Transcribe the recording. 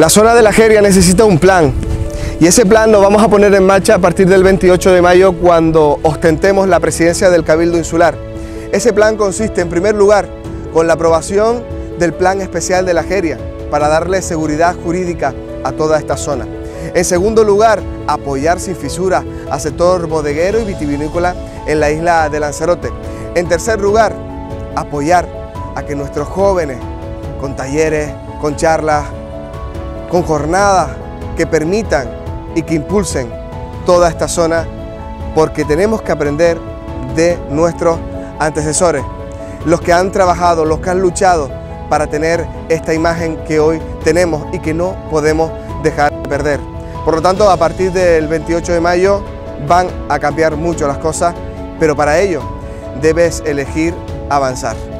La zona de la Jeria necesita un plan y ese plan lo vamos a poner en marcha a partir del 28 de mayo cuando ostentemos la presidencia del Cabildo Insular. Ese plan consiste en primer lugar con la aprobación del Plan Especial de la Jeria para darle seguridad jurídica a toda esta zona. En segundo lugar, apoyar sin fisura al sector bodeguero y vitivinícola en la isla de Lanzarote. En tercer lugar, apoyar a que nuestros jóvenes, con talleres, con charlas, con jornadas que permitan y que impulsen toda esta zona, porque tenemos que aprender de nuestros antecesores, los que han trabajado, los que han luchado para tener esta imagen que hoy tenemos y que no podemos dejar de perder. Por lo tanto, a partir del 28 de mayo van a cambiar mucho las cosas, pero para ello debes elegir avanzar.